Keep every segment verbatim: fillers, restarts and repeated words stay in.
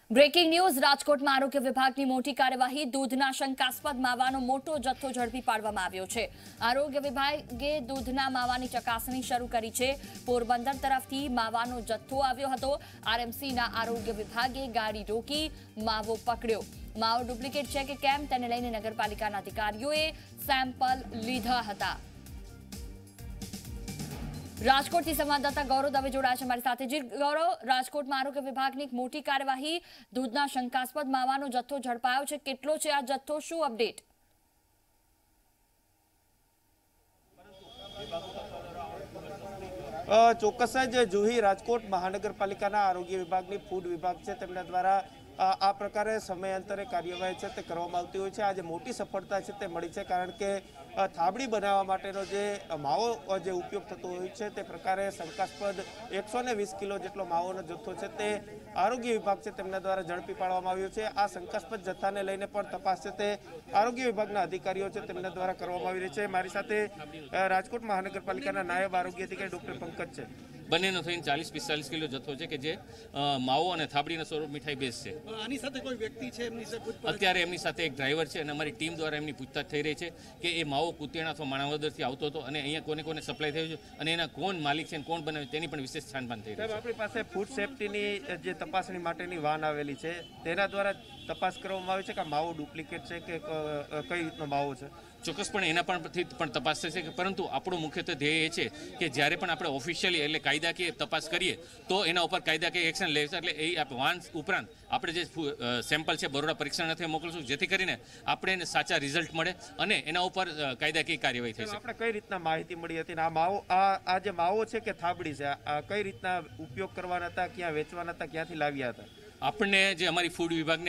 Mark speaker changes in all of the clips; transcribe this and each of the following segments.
Speaker 1: Breaking news રાજકોટમાં આરોગ્ય વિભાગની મોટી કાર્યવાહી દૂધના શંકાસ્પદ માવાનો મોટો જથ્થો ઝડપી પાડવામાં આવ્યો છે। આરોગ્ય વિભાગે દૂધના માવાની ચકાસણી શરૂ કરી છે। પોરબંદર તરફથી માવાનો જથ્થો આવ્યો હતો। આરએમસીના આરોગ્ય વિભાગે ગાડી રોકી માવો પકડ્યો। માવો ડુપ્લિકેટ છે કે કેમ તેને લઈને નગરપાલિકાના અધિકારીઓએ સેમ્પલ લીધા હતા। રાજકોટથી સંવાદદાતા ગૌરવ દવે જોડાયા છે મારી સાથે। જી ગૌરવ, રાજકોટમાં આરોગ્ય વિભાગની એક મોટી કાર્યવાહી દૂધના શંકાસ્પદ માવાનો જથ્થો ઝડપાયો છે। કેટલો છે આ જથ્થો, શું અપડેટ?
Speaker 2: ચોક્કસ જ જુહી, રાજકોટ મહાનગરપાલિકાના આરોગ્ય વિભાગની ફૂડ વિભાગ છે તેમના દ્વારા આ પ્રકારે સમયાંતરે કાર્યવાહી છે તે કરવામાં આવતી હોય છે। આજે મોટી સફળતા છે તે મળી છે, કારણ કે થાબડી બનાવવા માટેનો જે માવો જે ઉપયોગ થતો હોય છે તે પ્રકારે શંકાસ્પદ એકસો ને વીસ કિલો જેટલો માવોનો જથ્થો છે તે આરોગ્ય વિભાગ છે તેમના દ્વારા ઝડપી પાડવામાં આવ્યો છે। આ શંકાસ્પદ જથ્થાને લઈને પણ તપાસ છે તે આરોગ્ય વિભાગના અધિકારીઓ છે તેમના દ્વારા કરવામાં આવી રહી છે। મારી સાથે રાજકોટ મહાનગરપાલિકાના નાયબ આરોગ્ય અધિકારી ડોક્ટર પંકજ છે।
Speaker 3: બંનેનો થઈને ચાલીસ પિસ્તાલીસ કિલો જથ્થો છે કે જે માવો અને થાબડીના સ્વરૂપ મીઠાઈ બેસ છે।
Speaker 4: આની સાથે કોઈ વ્યક્તિ છે એમની સાથે
Speaker 3: અત્યારે એમની સાથે એક ડ્રાઈવર છે અને અમારી ટીમ દ્વારા એમની પૂછતાછ થઈ રહી છે કે એ માવો કુતિયાણા અથવા માણાવદરથી આવતો હતો અને અહીંયા કોને કોને સપ્લાય થયો છે અને એના કોણ માલિક છે કોણ બનાવે તેની પણ વિશેષ છાનબાન થઈ રહી છે।
Speaker 2: આપણી પાસે ફૂડ સેફ્ટીની જે તપાસણી માટેની વાન આવેલી છે તેના દ્વારા તપાસ કરવામાં આવી છે કે માવો ડુપ્લિકેટ છે કે કઈ રીતનો માવો છે?
Speaker 3: ચોક્કસપણે એના પરથી પણ તપાસ થશે કે, પરંતુ આપણું મુખ્યત્વે ધ્યેય એ છે કે જ્યારે પણ આપણે ઓફિશિયલી એટલે કાયદાકીય તપાસ કરીએ તો એના ઉપર કાયદાકીય એક્શન લેશે। એટલે એ વાન ઉપરાંત આપણે જે સેમ્પલ છે બરોડા પરીક્ષણ નથી મોકલશું, જેથી કરીને આપણે એને સાચા રિઝલ્ટ મળે અને એના ઉપર કાયદાકીય કાર્યવાહી થઈ શકે।
Speaker 2: આપણે કઈ રીતના માહિતી મળી હતી આ માવો આ આ જે માવો છે કે થાબડી છે આ કઈ રીતના ઉપયોગ કરવાના હતા, ક્યાં વેચવાના હતા, ક્યાંથી લાવ્યા હતા?
Speaker 3: આપણને જે અમારી ફૂડ વિભાગને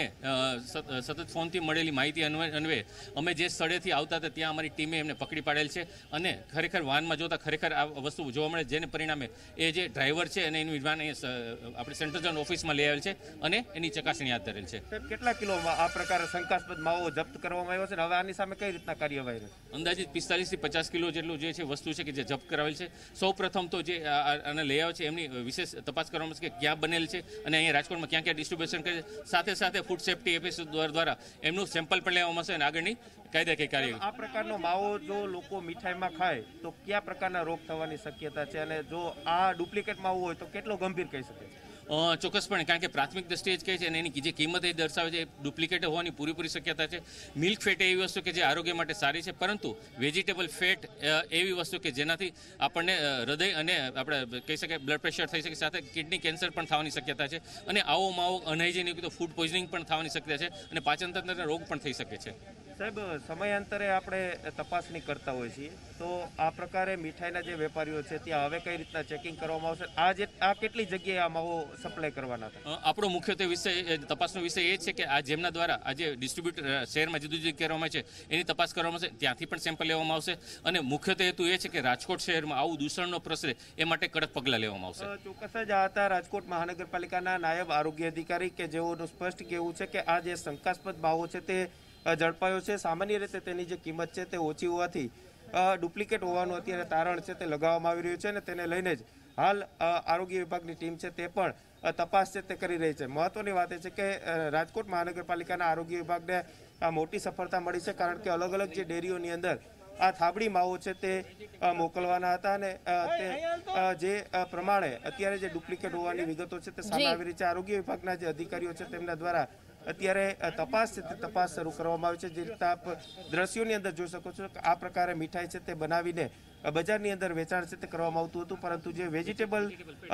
Speaker 3: સતત ફોનથી મળેલી માહિતી અન્વયે અમે જે સ્થળેથી આવતા હતા ત્યાં અમારી ટીમે એમને પકડી પાડેલ છે અને ખરેખર વાનમાં જોતા ખરેખર આ વસ્તુ જોવા મળે, જેને પરિણામે એ જે ડ્રાઈવર છે અને એની વાન આપણે સેન્ટ્રલ ઝોન ઓફિસમાં લઈ આવેલ છે અને એની ચકાસણી હાથ ધરેલ છે।
Speaker 2: કેટલા કિલોમાં આ પ્રકારે શંકાસ્પદ માવો જપ્ત કરવામાં આવ્યો છે? હવે આની સામે કઈ રીતના કાર્યવાહી રહેશે?
Speaker 3: અંદાજિત પિસ્તાલીસ થી પચાસ કિલો જેટલું જે છે વસ્તુ છે કે જે જપ્ત કરાવેલ છે। સૌ પ્રથમ તો જે આને લઈ આવે છે એમની વિશેષ તપાસ કરવામાં છે કે ક્યાં બનેલ છે અને અહીંયા રાજકોટમાં ક્યાં ક્યાં ડિસ્ટ્રીબ્યુશન કરે છે। સાથે સાથે ફૂડ સેફ્ટી એફએસએલ દ્વારા એમનું સેમ્પલ પણ લેવામાં આવશે અને આગળની કાયદાકીય કાર્યવાહી।
Speaker 2: આ પ્રકારનો માવો જો લોકો મીઠાઈમાં ખાય તો કયા પ્રકારના રોગ થવાની શક્યતા છે અને જો આ ડુપ્લિકેટ માવો હોય તો કેટલો ગંભીર કહી શકે છે?
Speaker 3: ચોક્કસપણે, કારણ કે પ્રાથમિક દ્રષ્ટિએ જ કહે છે અને એની જે કિંમત એ દર્શાવે છે એ ડુપ્લિકેટ હોવાની પૂરેપૂરી શક્યતા છે। મિલ્ક ફેટ એવી વસ્તુ કે જે આરોગ્ય માટે સારી છે, પરંતુ વેજીટેબલ ફેટ એવી વસ્તુ કે જેનાથી આપણને હૃદય અને આપણે કહી શકીએ બ્લડ પ્રેશર થઈ શકે, સાથે કિડની કેન્સર પણ થવાની શક્યતા છે અને આવો માવો અનહાઇજેનિક તો ફૂડ પોઈઝનિંગ પણ થવાની શક્યતા છે અને પાચન તંત્રના રોગ પણ થઈ શકે છે।
Speaker 2: સાહેબ, સમયાંતરે આપણે તપાસણી કરતા હોઈએ છીએ તો આ પ્રકારે મીઠાઈના જે વેપારીઓ છે ત્યાં હવે કઈ રીતના ચેકિંગ કરવામાં આવશે? આ જે આ કેટલી જગ્યાએ આ માવો સપ્લાય કરવાના હતા?
Speaker 3: આપણો મુખ્યત્વે વિષય તપાસનો વિષય એ છે કે આ જેમના દ્વારા આ જે ડિસ્ટ્રીબ્યુટર શહેરમાં જુદી જુદી કરવામાં છે એની તપાસ કરવામાં આવશે, ત્યાંથી પણ સેમ્પલ લેવામાં આવશે અને મુખ્યત્વે હેતુ એ છે કે રાજકોટ શહેરમાં આવું દૂષણ ન પ્રસરે એ માટે કડક પગલાં લેવામાં આવશે।
Speaker 2: ચોક્કસ જ આ હતા રાજકોટ મહાનગરપાલિકાના નાયબ આરોગ્ય અધિકારી કે જેઓનું સ્પષ્ટ કહેવું છે કે આ જે શંકાસ્પદ માવો છે તે ઝડપાયો છે। સામાન્ય રીતે તેની જે કિંમત છે તે ઓછી હોવાથી ડુપ્લિકેટ હોવાનું અત્યારે તારણ છે તે લગાવવામાં આવી રહ્યું છે અને તેને લઈને જ હાલ આરોગ્ય વિભાગની ટીમ છે તે પણ તપાસ છે તે કરી રહી છે। મહત્વની વાત એ છે કે રાજકોટ મહાનગરપાલિકાના આરોગ્ય વિભાગને આ મોટી સફળતા મળી છે, કારણ કે અલગ અલગ જે ડેરીઓની અંદર આ થાબડી માવો છે તે મોકલવાના હતા અને તે જે પ્રમાણે અત્યારે જે ડુપ્લિકેટ હોવાની વિગતો છે તે સામે આવી રહી છે। આરોગ્ય વિભાગના જે અધિકારીઓ છે તેમના દ્વારા અત્યારે તપાસ છે તે તપાસ શરૂ કરવામાં આવી છે। જે રીતે આપ દ્રશ્યોની અંદર જોઈ શકો છો કે આ પ્રકારે મીઠાઈ છે તે બનાવીને બજારની અંદર વેચાણ છે તે કરવામાં આવતું હતું, પરંતુ જે વેજીટેબલ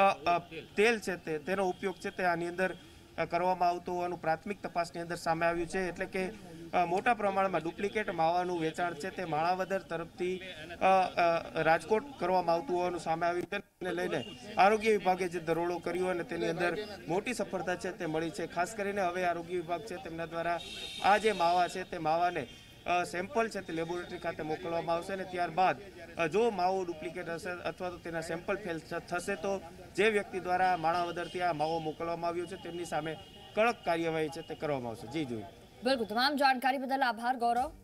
Speaker 2: તેલ છે તે તેનો ઉપયોગ છે તે આની અંદર કરવામાં આવતું હોવાનું પ્રાથમિક તપાસની અંદર સામે આવ્યું છે। એટલે કે મોટા પ્રમાણમાં ડુપ્લિકેટ માવાનું વેચાણ છે તે માણાવદર તરફથી રાજકોટ કરવામાં આવતું હોવાનું સામે આવ્યું છે। તેને લઈને આરોગ્ય વિભાગે જે દરોડો કર્યો અને તેની અંદર મોટી સફળતા છે તે મળી છે। ખાસ કરીને હવે આરોગ્ય વિભાગ છે તેમના દ્વારા આ જે માવા છે તે માવાને સેમ્પલ છે તે લેબોરેટરી ખાતે મોકલવામાં આવશે અને ત્યારબાદ જો માવો ડુપ્લિકેટ હશે અથવા તો તેના સેમ્પલ ફેલ થશે તો જે વ્યક્તિ દ્વારા માણાવદરથી આ માવો મોકલવામાં આવ્યો છે તેમની સામે કડક કાર્યવાહી છે તે કરવામાં આવશે। જી જોઈ
Speaker 1: બિલકુલ, તમામ જાણકારી બદલ આભાર ગૌરવ।